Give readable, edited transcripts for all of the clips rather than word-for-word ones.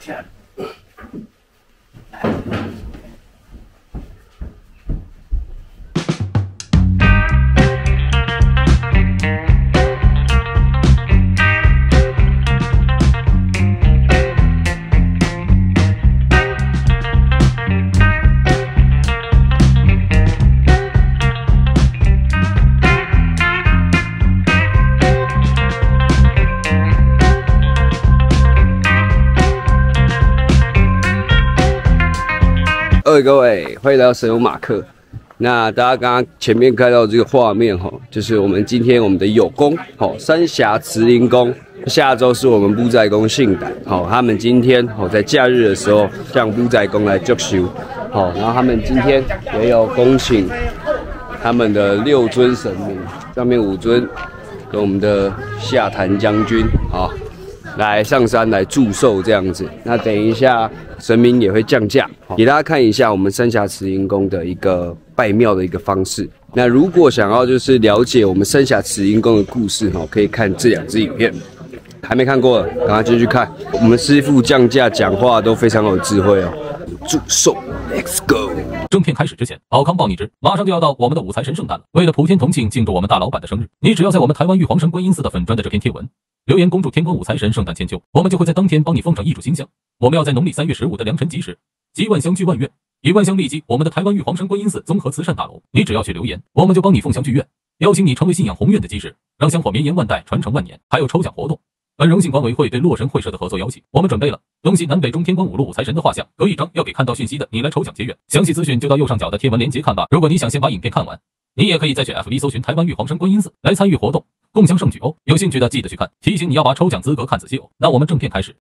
各位，欢迎来到神游马克。那大家刚刚前面看到这个画面就是我们今天我们的友公三峡慈林宫，下周是我们布袋宫信胆他们今天在假日的时候向布袋宫来祝寿然后他们今天也有恭请他们的6尊神明，上面5尊跟我们的下坛将军来上山来祝寿这样子。那等一下神明也会降价，给大家看一下我们三峡慈林宫的一个拜庙的一个方式。那如果想要就是了解我们三峡慈林宫的故事可以看这2支影片。还没看过的，赶快进去看。我们师父降价讲话都非常有智慧祝寿 ，Let's go！ 正片开始之前，好康报你知，马上就要到我们的五财神圣诞了。为了普天同庆，庆祝我们大老板的生日，你只要在我们台湾玉皇神观音寺的粉专的这篇贴文留言恭祝天宫五财神圣诞千秋，我们就会在当天帮你奉上一炷新香。我们要在农历3月15的良辰吉时，集万香聚万愿，以万香立基我们的台湾玉皇神观音寺综合慈善大楼。你只要去留言，我们就帮你奉香聚愿，邀请你成为信仰宏愿的基石，让香火绵延万代，传承万年。还有抽奖活动。本荣幸管委会对洛神会社的合作邀请，我们准备了东西南北中天光5路五财神的画像各1张，要给看到讯息的你来抽奖结缘。详细资讯就到右上角的贴文链接看吧。如果你想先把影片看完，你也可以再去 FB 搜寻台湾玉皇神观音寺来参与活动，共襄盛举哦。有兴趣的记得去看，提醒你要把抽奖资格看仔细哦。那我们正片开始。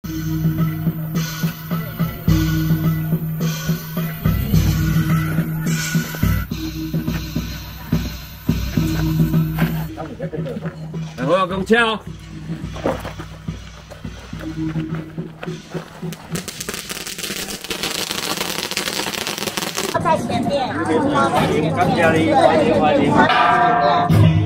然后要跟跳。 在前面，猫在前面，对，猫在前面。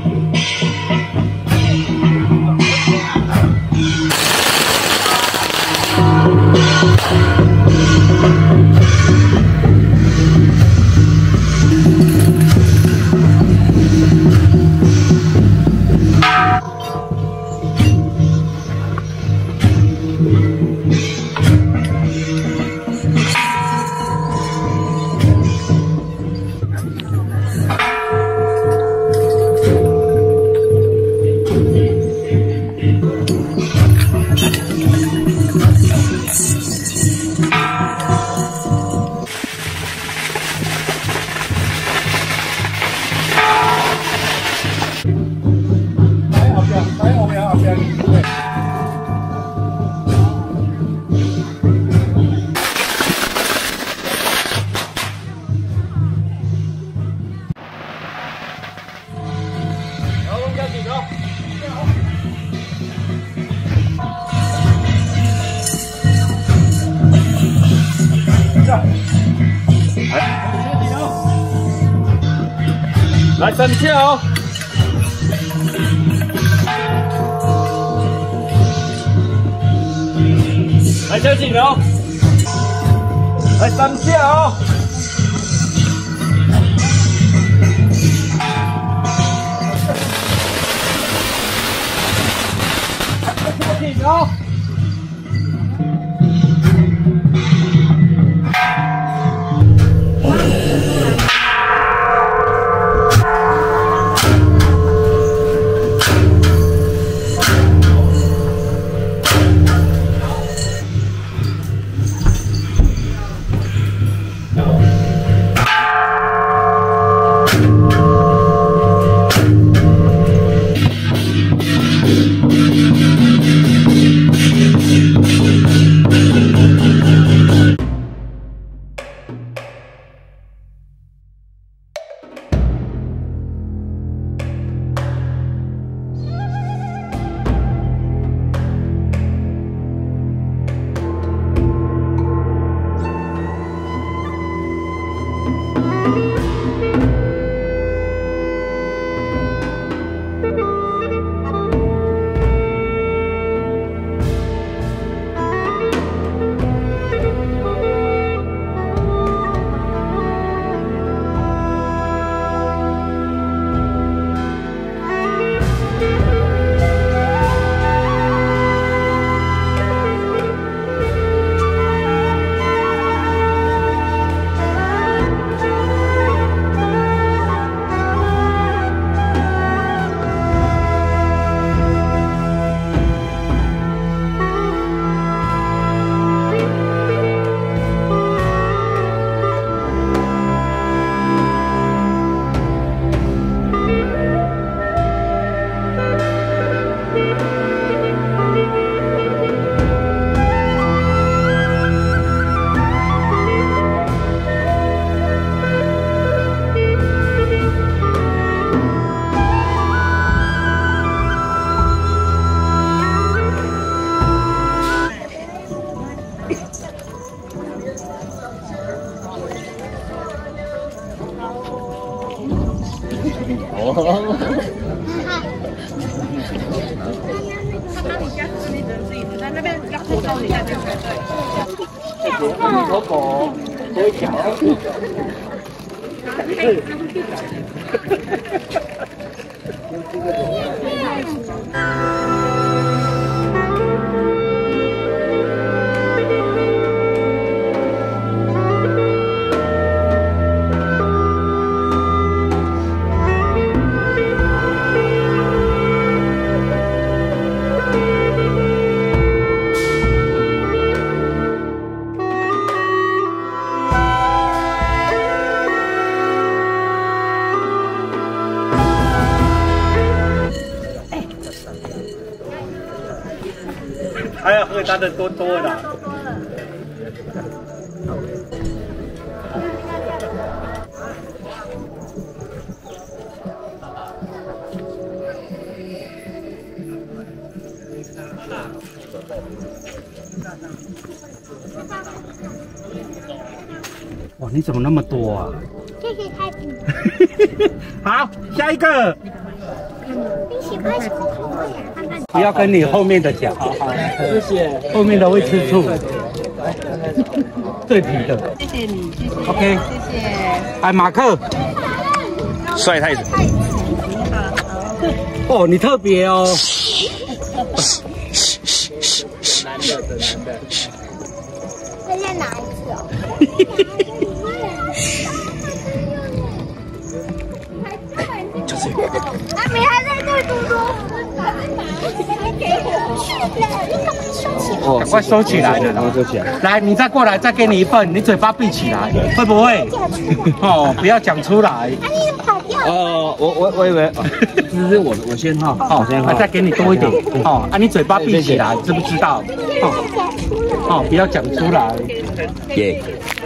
来3跳来交警哦，来3跳交警哦。 你家是你只能自己吃，但那边要口罩你才对。 狗狗可以讲。还要喝他的多多的。哇，你怎么那么多啊？ 谢谢太子。 好，下一个。 你喜欢什么口味啊？ 不要跟你后面的讲，好，谢谢。后面的会吃醋。最皮的。 谢谢你，谢谢。 OK， 谢谢。 哎，马克， 帅太子。 哦，你特别哦。 再再拿一次哦。 就是阿美还在对嘟嘟，你给我去了，你赶快收起来。 哦，快收起来了， 然后收起来。 来，你再过来，再给你一份，你嘴巴闭起来，会不会？哦，不要讲出来。 啊，你怎么跑掉了？ 我以为，这是我先哈， 哦，再给你多一点。哦，啊，你嘴巴闭起来，知不知道？哦，不要讲出来。 耶。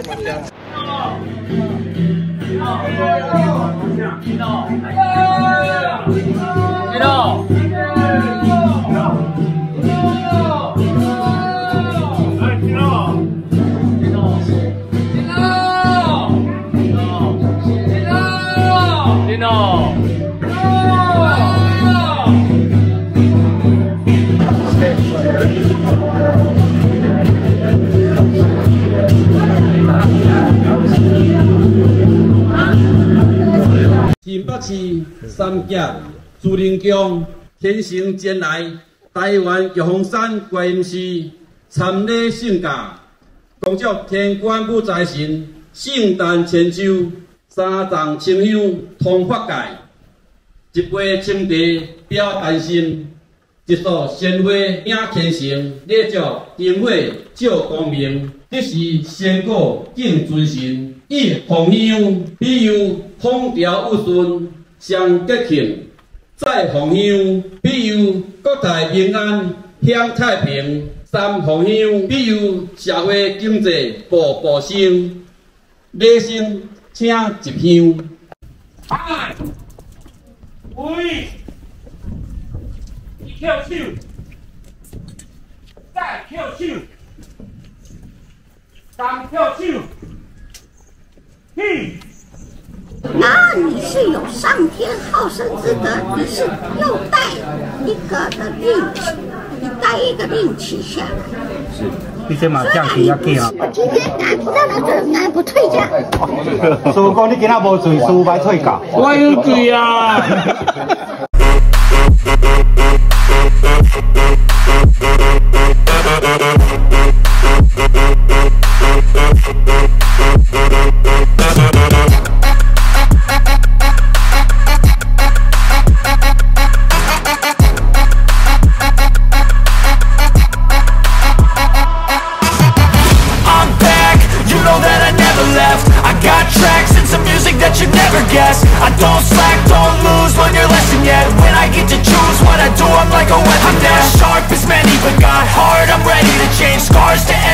新北市三甲朱林江天成前来台湾玉峰山观音寺参礼圣驾，恭祝天官武财神圣诞千秋，三藏清香通法界，一杯清茶表丹心，一束鲜花影虔诚，礼祝灯火照光明，这是仙果敬尊神。以红香比喻风调雨顺，相吉庆；再红香比喻国泰民安，享太平；三红香比喻社会经济步步升。礼生请一香。哎，喂，跳手，再跳手，三跳手。 啊，你是有上天好生之德，你是又带一个的令旗，你带一个令旗下来。 是，你这麻将是要紧啊。 我今天赶不到他，赶不退价。 所以讲你今仔无罪，输歹退价。我有罪啊！ I don't slack, don't lose, learn your lesson yet. When I get to choose what I do, I'm like a weapon. I'm not sharp as many, but got heart, I'm ready to change scars to